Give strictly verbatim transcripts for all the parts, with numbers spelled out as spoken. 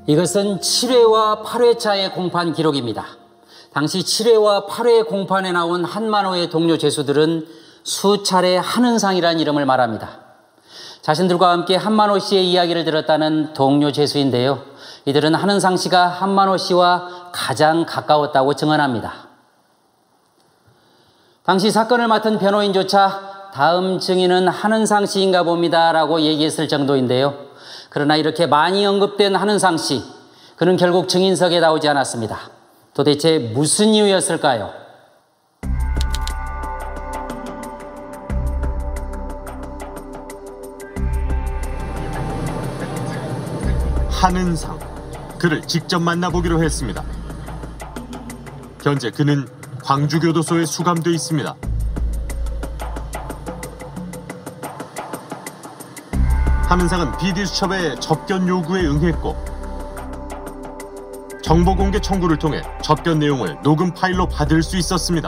이것은 칠 회와 팔 회차의 공판 기록입니다. 당시 칠 회와 팔 회 공판에 나온 한만호의 동료 죄수들은 수차례 한은상이라는 이름을 말합니다. 자신들과 함께 한만호 씨의 이야기를 들었다는 동료 죄수인데요. 이들은 한은상 씨가 한만호 씨와 가장 가까웠다고 증언합니다. 당시 사건을 맡은 변호인조차 다음 증인은 한은상 씨인가 봅니다 라고 얘기했을 정도인데요. 그러나 이렇게 많이 언급된 한은상 씨, 그는 결국 증인석에 나오지 않았습니다. 도대체 무슨 이유였을까요? 한은상, 그를 직접 만나보기로 했습니다. 현재 그는 광주교도소에 수감돼 있습니다. 한은상은 비디수첩의 접견 요구에 응했고 정보공개 청구를 통해 접견 내용을 녹음 파일로 받을 수 있었습니다.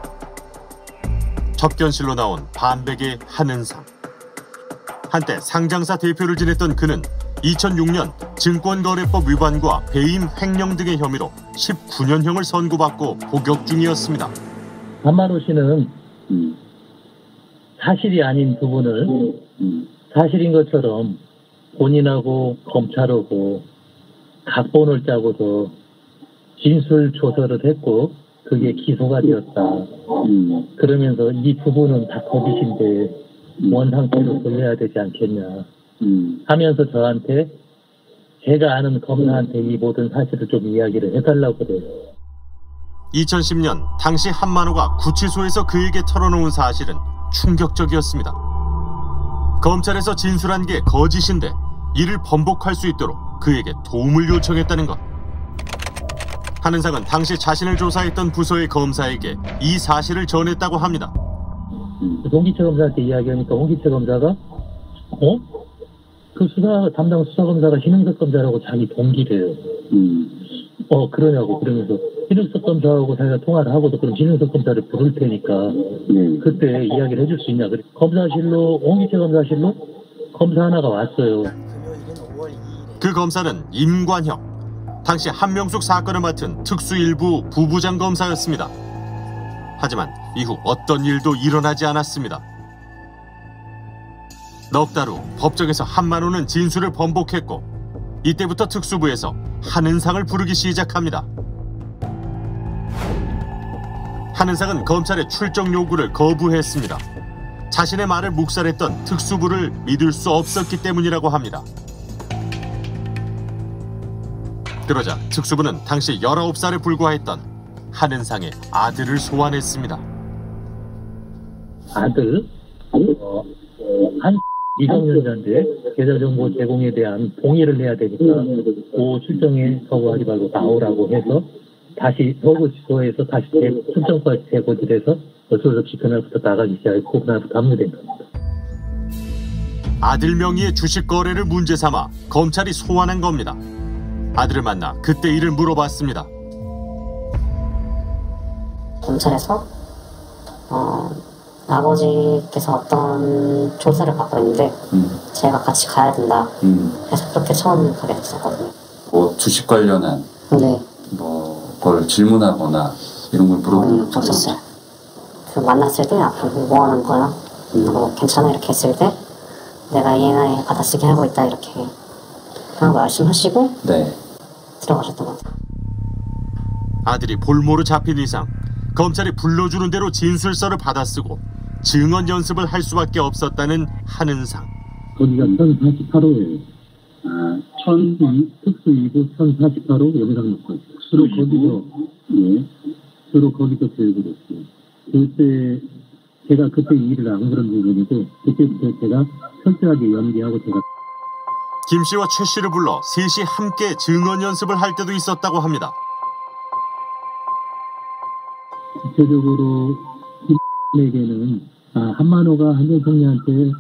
접견실로 나온 반백의 한은상. 한때 상장사 대표를 지냈던 그는 이천육 년 증권거래법 위반과 배임 횡령 등의 혐의로 십구 년형을 선고받고 복역 중이었습니다. 한만호 씨는 사실이 아닌 부분을 사실인 것처럼 본인하고 검찰하고 각본을 짜고서 진술 조서를 했고 그게 기소가 되었다. 음. 그러면서 이 부분은 다 거짓인데 원 상태로 돌려야 되지 않겠냐 음. 하면서 저한테 제가 아는 검사한테 이 모든 사실을 좀 이야기를 해달라고 그래요. 이천십 년 당시 한만호가 구치소에서 그에게 털어놓은 사실은 충격적이었습니다. 검찰에서 진술한 게 거짓인데 이를 번복할 수 있도록 그에게 도움을 요청했다는 것. 한은상은 당시 자신을 조사했던 부서의 검사에게 이 사실을 전했다고 합니다. 홍기채 검사한테 이야기하니까 홍기채 검사가 어? 그 수사 담당 수사검사가 신흥석 검사라고 자기 동기래요. 음. 어 그러냐고 그러면서 신흥석 검사하고 자기가 통화를 하고도 그럼 신흥석 검사를 부를 테니까 음. 그때 이야기를 해줄 수 있냐. 그래 검사실로 홍기채 검사실로 검사 하나가 왔어요. 그 검사는 임관혁. 당시 한명숙 사건을 맡은 특수일부 부부장 검사였습니다. 하지만 이후 어떤 일도 일어나지 않았습니다. 넉 달 후 법정에서 한만호는 진술을 번복했고 이때부터 특수부에서 한은상을 부르기 시작합니다. 한은상은 검찰의 출정 요구를 거부했습니다. 자신의 말을 묵살했던 특수부를 믿을 수 없었기 때문이라고 합니다. 그러자 특수부는 당시 열아홉 살에 불과했던 한은상의 아들을 소환했습니다. 아들? 어, 한 미성년자인데 계좌정보 제공에 대한 동의를 해야 되니까 그 출정에 서고하지 말고 나오라고 해서 다시 서구지소에서 다시 출정까지 재고지돼서 어쩔 수 없이 그날부터 나가기 시작했고 그날부터 합류된 겁니다. 아들 명의의 주식 거래를 문제 삼아 검찰이 소환한 겁니다. 아들을 만나 그때 일을 물어봤습니다. 검찰에서 어, 아버지께서 어떤 조사를 받고 있는데 음. 제가 같이 가야 된다. 음. 그래서 그렇게 처음 가게 됐었거든요. 뭐 주식 관련한 네. 뭐 걸 질문하거나 이런 걸 물어본 음, 없었어요. 그 만났을 때 앞으로 뭐 하는 거야? 음. 뭐 괜찮아 이렇게 했을 때 내가 이엔아이 받아쓰기 하고 있다 이렇게 하고 말씀하시고 네. 들어가셨던 것 같아요. 아들이 볼모로 잡힌 이상 검찰이 불러주는 대로 진술서를 받아쓰고 증언 연습을 할 수밖에 없었다는 한은상. 거기가 천사십팔 호예요. 아, 천 특수 이 부 천사십팔 호 영상 녹화. 주로 거기서 예, 주로 거기서 교육을 했어요. 그때 제가 그때 일을 안 그런 부분이고 그때부터 제가 철저하게 연기하고 제가. 김 씨와 최 씨를 불러 셋이 함께 증언 연습을 할 때도 있었다고 합니다. 구체적으로 김에게는 아, 한만호가 한정성리한테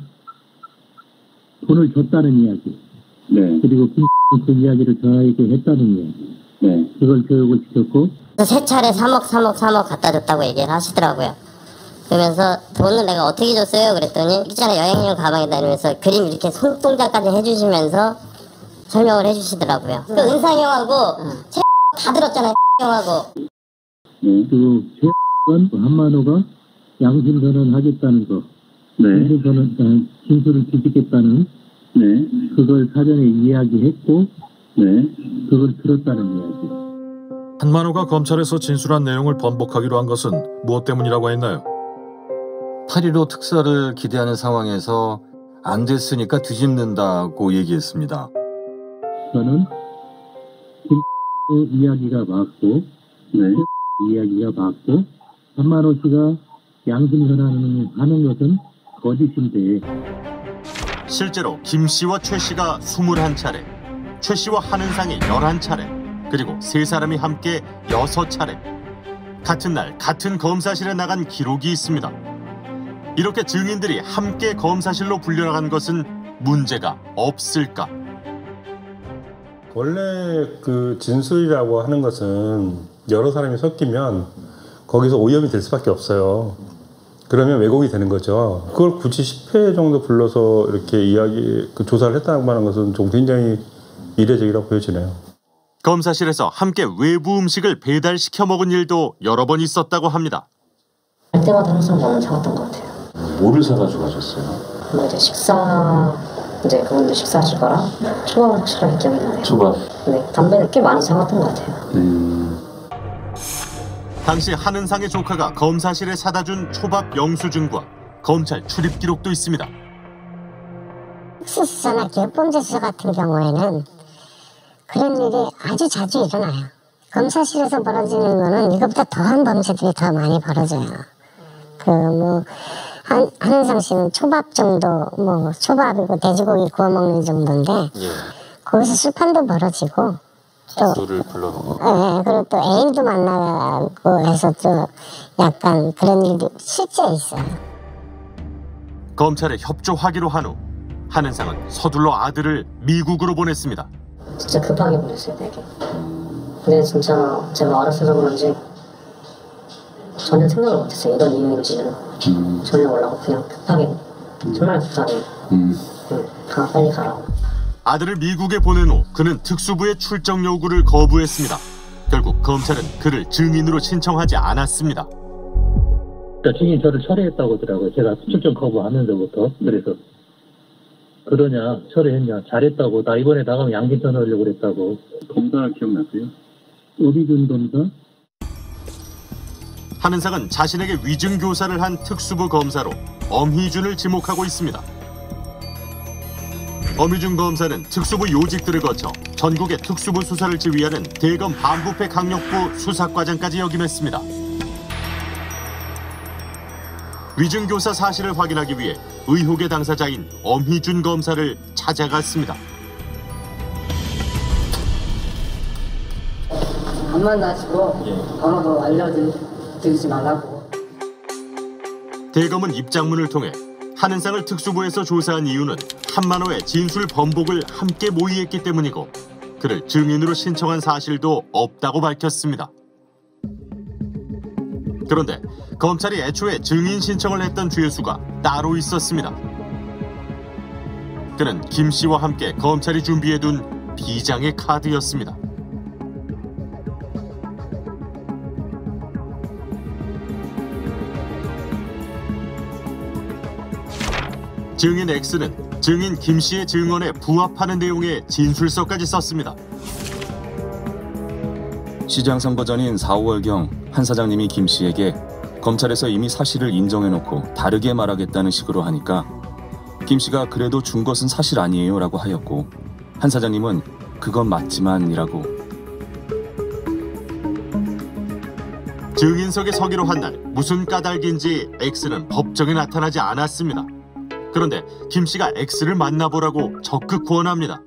돈을 줬다는 이야기, 네. 그리고 김 그 이야기를 저에게 했다는 이야기, 네. 그걸 교육을 시켰고 세 차례 삼억 삼억 삼억 갖다 줬다고 얘기를 하시더라고요. 그러면서 돈을 내가 어떻게 줬어요? 그랬더니 있잖아 여행용 가방에 다니면서 그림 이렇게 손동작까지 해주시면서 설명을 해주시더라고요. 그 은상이 형하고 최 다 들었잖아요. 형하고. 그 최 한만호가 양심 선언하겠다는 거, 네. 진술 선언, 아, 진술을 뒤집겠다는, 네. 그걸 사전에 이야기했고, 네. 그걸 들었다는 이야기. 한만호가 검찰에서 진술한 내용을 번복하기로 한 것은 무엇 때문이라고 했나요? 팔 일오 특사를 기대하는 상황에서 안 됐으니까 뒤집는다고 얘기했습니다. 저는 김 이야기가 맞고, 네. 이야기가 맞고, 한만호 씨가 양심 선언을 하는 것은 거짓인데. 실제로 김 씨와 최 씨가 스물한 차례, 최 씨와 한은상이 열한 차례, 그리고 세 사람이 함께 여섯 차례. 같은 날 같은 검사실에 나간 기록이 있습니다. 이렇게 증인들이 함께 검사실로 불려나간 것은 문제가 없을까? 원래 그 진술이라고 하는 것은 여러 사람이 섞이면 거기서 오염이 될 수밖에 없어요. 그러면 왜곡이 되는 거죠. 그걸 굳이 십 회 정도 불러서 이렇게 이야기, 그 조사를 했다고 하는 것은 좀 굉장히 이례적이라고 보여지네요. 검사실에서 함께 외부 음식을 배달시켜 먹은 일도 여러 번 있었다고 합니다. 갈 때마다 항상 뭐는 사왔던 것 같아요. 뭐를 사가지고 가셨어요? 뭐 이제 식사, 이제 그분들 식사하실 거라 초밥은 확실하게 기억이 나네요. 초밥? 네, 담배는 꽤 많이 사왔던 것 같아요. 음... 당시 한은상의 조카가 검사실에 사다 준 초밥 영수증과 검찰 출입 기록도 있습니다. 특수수사나 기업범죄 수사 같은 경우에는 그런 일이 아주 자주 일어나요. 검사실에서 벌어지는 거는 이것보다 더한 범죄들이 더 많이 벌어져요. 그 뭐 한은상 씨는 초밥 정도, 뭐 초밥이고 돼지고기 구워 먹는 정도인데 예. 거기서 술판도 벌어지고 또 술을 불러놓고 예, 그리고 또 애인도 만나고 해서 또 약간 그런 일도 실제 있어요. 검찰에 협조하기로 한 후 한은상은 서둘러 아들을 미국으로 보냈습니다. 진짜 급하게 보냈어요, 되게. 근데 진짜 제가 알았어서 그런지 전혀 생각을 못했어요. 이런 이유인지는 음. 전혀 몰라고 그냥 급하게, 음. 정말 급하게 음. 응, 가, 빨리 가라고. 아들을 미국에 보낸 후 그는 특수부의 출정 요구를 거부했습니다. 결국 검찰은 그를 증인으로 신청하지 않았습니다. 그러니까 증인 저를 철회했다고 하더라고요. 제가 출정 거부하면서부터. 그래서 그러냐, 철회했냐, 잘했다고. 나 이번에 나가면 양심 선언하려고 그랬다고. 검사 기억나세요? 오비준 검사? 한은상은 자신에게 위증교사를 한 특수부 검사로 엄희준을 지목하고 있습니다. 엄희준 검사는 특수부 요직들을 거쳐 전국의 특수부 수사를 지휘하는 대검 반부패 강력부 수사과장까지 역임했습니다. 위증교사 사실을 확인하기 위해 의혹의 당사자인 엄희준 검사를 찾아갔습니다. 안 만나시고 번호도 알려드리지 말라고. 대검은 입장문을 통해 한은상을 특수부에서 조사한 이유는 한만호의 진술 번복을 함께 모의했기 때문이고 그를 증인으로 신청한 사실도 없다고 밝혔습니다. 그런데 검찰이 애초에 증인 신청을 했던 죄수가 따로 있었습니다. 그는 김 씨와 함께 검찰이 준비해둔 비장의 카드였습니다. 증인 X는 증인 김 씨의 증언에 부합하는 내용의 진술서까지 썼습니다. 시장 선거 전인 사, 오월경 한 사장님이 김 씨에게 검찰에서 이미 사실을 인정해놓고 다르게 말하겠다는 식으로 하니까 김 씨가 그래도 준 것은 사실 아니에요 라고 하였고 한 사장님은 그건 맞지만 이라고. 증인석에 서기로 한 날 무슨 까닭인지 X는 법정에 나타나지 않았습니다. 그런데 김 씨가 X를 만나보라고 적극 권합니다.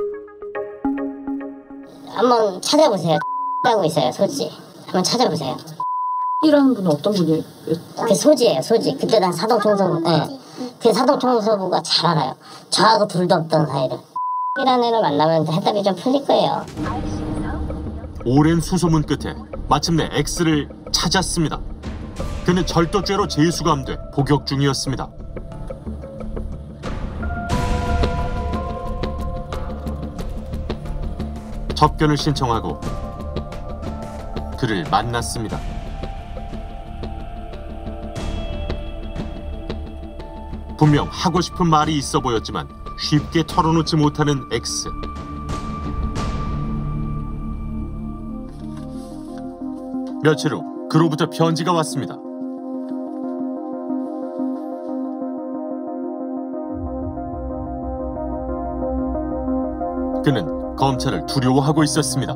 한번 찾아보세요. 라고 있어요, 소지. 한번 찾아보세요. 이라는 분은 어떤 분이에요? 그 소지예요, 소지. 그때 난 사동청소부, 예. 네. 그 사동청소부가 잘 알아요. 저하고 둘도 없던 사이를. 이라는 애를 만나면 해답이 좀 풀릴 거예요. 오랜 수소문 끝에 마침내 X를 찾았습니다. 그는 절도죄로 재수감돼 복역 중이었습니다. 접견을 신청하고 그를 만났습니다. 분명 하고 싶은 말이 있어 보였지만 쉽게 털어놓지 못하는 X. 며칠 후 그로부터 편지가 왔습니다. 그는 검찰을 두려워하고 있었습니다.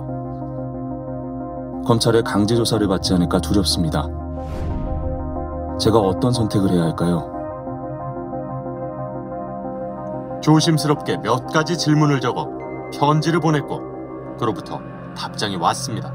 검찰의 강제 조사를 받지 않을까 두렵습니다. 제가 어떤 선택을 해야 할까요? 조심스럽게 몇 가지 질문을 적어 편지를 보냈고 그로부터 답장이 왔습니다.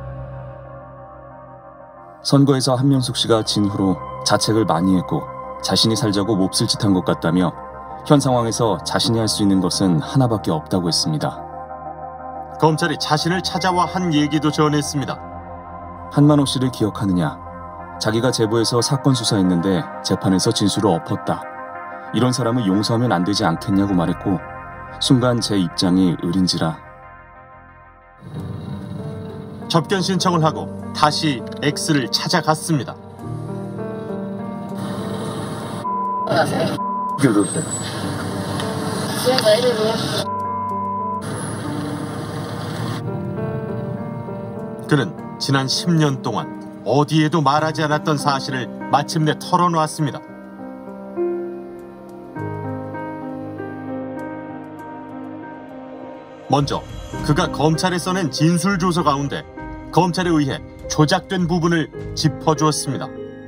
선거에서 한명숙 씨가 진 후로 자책을 많이 했고 자신이 살자고 몹쓸 짓 한 것 같다며 현 상황에서 자신이 할 수 있는 것은 하나밖에 없다고 했습니다. 검찰이 자신을 찾아와 한 얘기도 전했습니다. 한만호 씨를 기억하느냐? 자기가 제보해서 사건 수사했는데 재판에서 진술을 엎었다. 이런 사람을 용서하면 안 되지 않겠냐고 말했고 순간 제 입장이 의린지라. 접견 신청을 하고 다시 X를 찾아갔습니다. 그는 지난 십 년 동안 어디에도 말하지 않았던 사실을 마침내 털어놓았습니다. 먼저 그가 검찰에 써낸 진술조서 가운데 검찰에 의해 조작된 부분을 짚어주었습니다.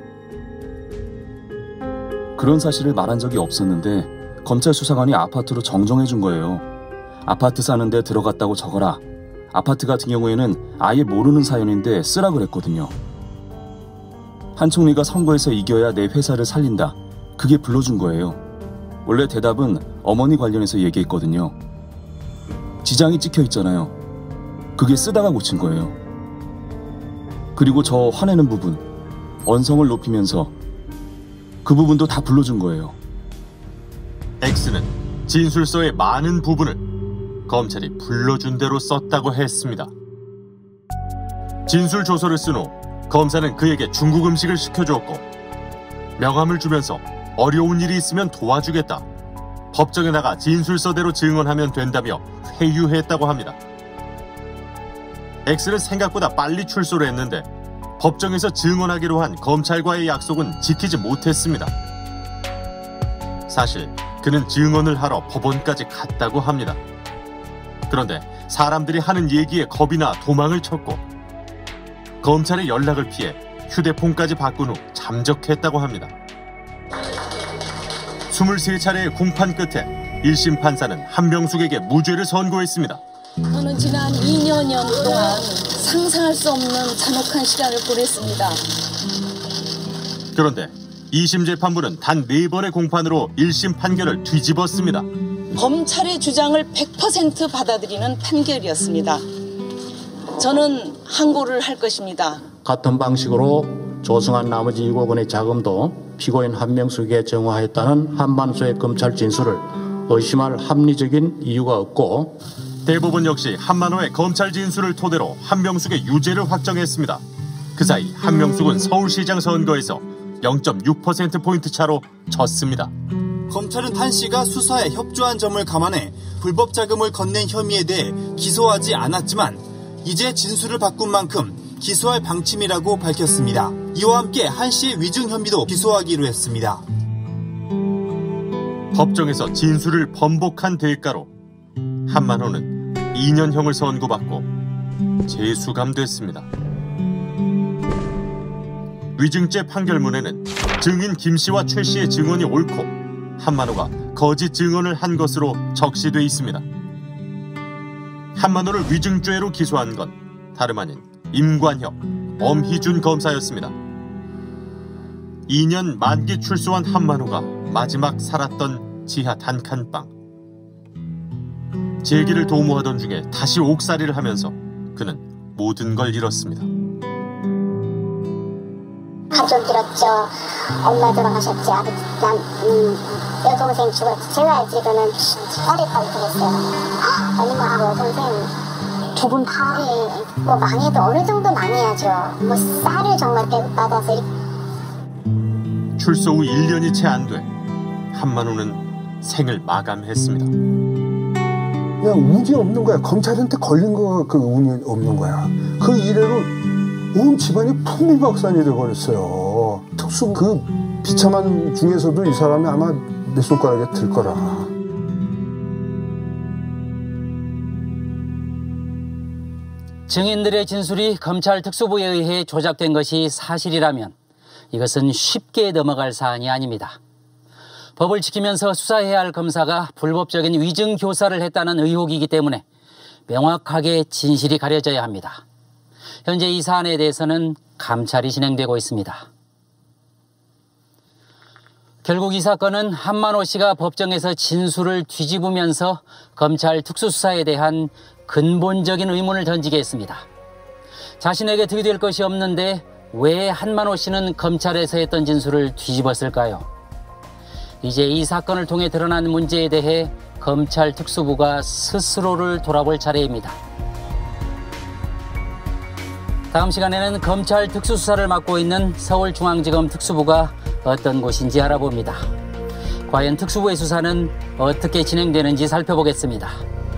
그런 사실을 말한 적이 없었는데 검찰 수사관이 아파트로 정정해 준 거예요. 아파트 사는데 들어갔다고 적어라. 아파트 같은 경우에는 아예 모르는 사연인데 쓰라 그랬거든요. 한 총리가 선거에서 이겨야 내 회사를 살린다. 그게 불러준 거예요. 원래 대답은 어머니 관련해서 얘기했거든요. 지장이 찍혀 있잖아요. 그게 쓰다가 고친 거예요. 그리고 저 화내는 부분, 언성을 높이면서 그 부분도 다 불러준 거예요. X는 진술서의 많은 부분을 검찰이 불러준 대로 썼다고 했습니다. 진술조서를 쓴 후 검사는 그에게 중국 음식을 시켜주었고 명함을 주면서 어려운 일이 있으면 도와주겠다. 법정에 나가 진술서대로 증언하면 된다며 회유했다고 합니다. X는 생각보다 빨리 출소를 했는데 법정에서 증언하기로 한 검찰과의 약속은 지키지 못했습니다. 사실 그는 증언을 하러 법원까지 갔다고 합니다. 그런데 사람들이 하는 얘기에 겁이 나 도망을 쳤고 검찰의 연락을 피해 휴대폰까지 바꾼 후 잠적했다고 합니다. 스물세 차례의 공판 끝에 일 심 판사는 한명숙에게 무죄를 선고했습니다. 저는 지난 이 년여 동안 상상할 수 없는 잔혹한 시간을 보냈습니다. 그런데 이 심 재판부는 단 네 번의 공판으로 일 심 판결을 뒤집었습니다. 검찰의 주장을 백 퍼센트 받아들이는 판결이었습니다. 저는 항고를 할 것입니다. 같은 방식으로 조성한 나머지 일곱 원의 자금도 피고인 한명숙에게 정화했다는 한만수의 검찰 진술을 의심할 합리적인 이유가 없고 대법원 역시 한만호의 검찰 진술을 토대로 한명숙의 유죄를 확정했습니다. 그 사이 한명숙은 서울시장 선거에서 영 점 육 퍼센트 포인트 차로 졌습니다. 검찰은 한 씨가 수사에 협조한 점을 감안해 불법 자금을 건넨 혐의에 대해 기소하지 않았지만 이제 진술을 바꾼 만큼 기소할 방침이라고 밝혔습니다. 이와 함께 한 씨의 위증 혐의도 기소하기로 했습니다. 법정에서 진술을 번복한 대가로 한만호는 이 년형을 선고받고 재수감됐습니다. 위증죄 판결문에는 증인 김 씨와 최 씨의 증언이 옳고 한만호가 거짓 증언을 한 것으로 적시돼 있습니다. 한만호를 위증죄로 기소한 건 다름 아닌 임관혁, 엄희준 검사였습니다. 이 년 만기 출소한 한만호가 마지막 살았던 지하 단칸방. 재기를 도모하던 중에 다시 옥살이를 하면서 그는 모든 걸 잃었습니다. 가족 잃었죠. 엄마 돌아가셨지. 아버지, 남, 음, 여동생 죽었지. 제가 알기로는 어릴 때부터 했어요. 어머하고 여동생 두 분 다 뭐 망해도 어느 정도 망해야죠. 뭐 쌀을 정말 배급받아서. 출소 후 일 년이 채 안 돼 한만호는 생을 마감했습니다. 그냥 운이 없는 거야. 검찰한테 걸린 거 그 운이 없는 거야. 그 이래로 온 집안이 풍비박산이 돼버렸어요. 특수 그 비참한 중에서도 이 사람이 아마 내 손가락에 들 거라. 증인들의 진술이 검찰 특수부에 의해 조작된 것이 사실이라면 이것은 쉽게 넘어갈 사안이 아닙니다. 법을 지키면서 수사해야 할 검사가 불법적인 위증 교사를 했다는 의혹이기 때문에 명확하게 진실이 가려져야 합니다. 현재 이 사안에 대해서는 감찰이 진행되고 있습니다. 결국 이 사건은 한만호 씨가 법정에서 진술을 뒤집으면서 검찰 특수수사에 대한 근본적인 의문을 던지게 했습니다. 자신에게 득이 될 것이 없는데 왜 한만호 씨는 검찰에서 했던 진술을 뒤집었을까요? 이제 이 사건을 통해 드러난 문제에 대해 검찰 특수부가 스스로를 돌아볼 차례입니다. 다음 시간에는 검찰 특수수사를 맡고 있는 서울중앙지검 특수부가 어떤 곳인지 알아봅니다. 과연 특수부의 수사는 어떻게 진행되는지 살펴보겠습니다.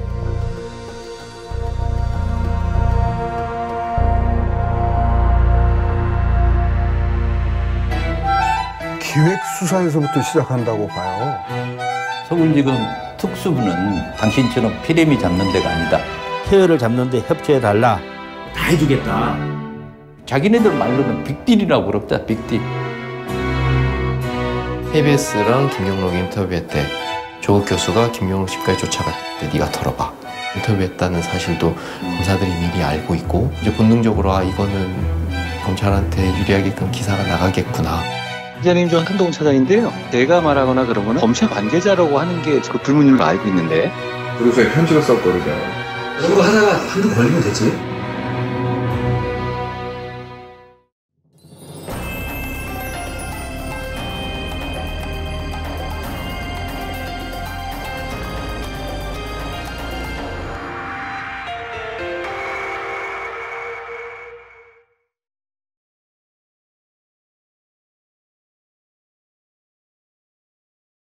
기획수사에서부터 시작한다고 봐요. 서울지검 특수부는 당신처럼 피레미 잡는 데가 아니다. 태열을 잡는데 협조해달라. 다 해주겠다. 자기네들 말로는 빅딜이라고 그럽다. 빅딜. 케이비에스랑 김경록 인터뷰할 때 조국 교수가 김경록 집까지 쫓아갔대. 네가 털어봐. 인터뷰했다는 사실도 검사들이 미리 알고 있고 이제 본능적으로 아 이거는 검찰한테 유리하게끔 기사가 나가겠구나. 기자님, 저 한동훈 차장인데요. 제가 말하거나 그러면 검찰 관계자라고 하는 게 그 불문인 걸 알고 있는데. 그래서 편지를 썼거든요. 그런 거 하다가 한두 걸리면 되지.